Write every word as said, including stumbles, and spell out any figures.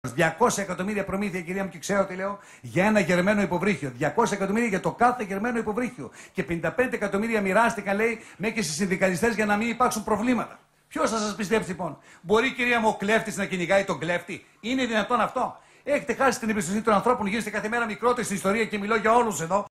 διακόσια εκατομμύρια προμήθεια, κυρία μου, και ξέρω τι λέω, για ένα γερμένο υποβρύχιο. διακόσια εκατομμύρια για το κάθε γερμένο υποβρύχιο. Και πενήντα πέντε εκατομμύρια μοιράστηκαν, λέει, μέχρι και στις συνδικαλιστές για να μην υπάρξουν προβλήματα. Ποιος θα σας πιστέψει, λοιπόν? Μπορεί, κυρία μου, ο κλέφτης να κυνηγάει τον κλέφτη? Είναι δυνατόν αυτό? Έχετε χάσει την εμπιστοσύνη των ανθρώπων, γίνεστε κάθε μέρα μικρότεροι στην ιστορία και μιλώ για όλους εδώ.